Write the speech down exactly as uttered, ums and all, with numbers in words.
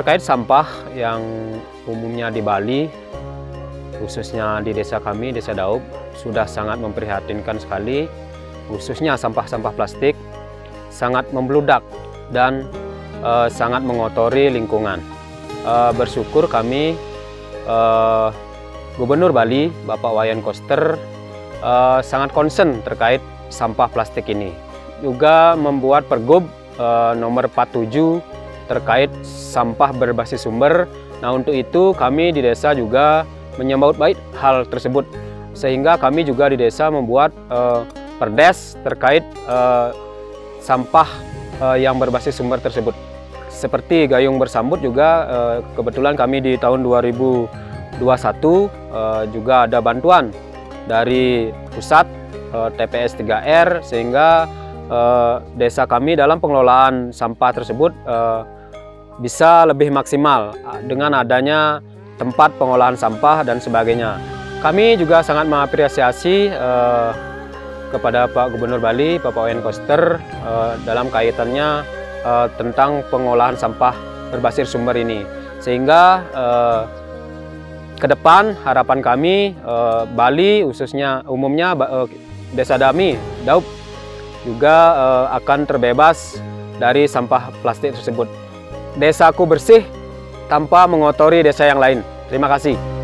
Terkait sampah yang umumnya di Bali, khususnya di desa kami, Desa Daub, sudah sangat memprihatinkan sekali, khususnya sampah-sampah plastik, sangat membludak dan e, sangat mengotori lingkungan. E, bersyukur kami, e, Gubernur Bali, Bapak Wayan Koster, e, sangat concern terkait sampah plastik ini. Juga membuat Pergub e, nomor empat puluh tujuh terkait sampah berbasis sumber. Nah, untuk itu kami di desa juga menyambut baik hal tersebut, sehingga kami juga di desa membuat uh, perdes terkait uh, sampah uh, yang berbasis sumber tersebut. Seperti gayung bersambut juga uh, kebetulan kami di tahun dua ribu dua puluh satu uh, juga ada bantuan dari pusat uh, T P S tiga R, sehingga uh, desa kami dalam pengelolaan sampah tersebut uh, bisa lebih maksimal dengan adanya tempat pengolahan sampah dan sebagainya. Kami juga sangat mengapresiasi eh, kepada Pak Gubernur Bali, Bapak Wayan Koster, eh, dalam kaitannya eh, tentang pengolahan sampah berbasis sumber ini. Sehingga eh, ke depan harapan kami eh, Bali, khususnya umumnya eh, Desa Dami, Daub, juga eh, akan terbebas dari sampah plastik tersebut. Desaku bersih tanpa mengotori desa yang lain. Terima kasih.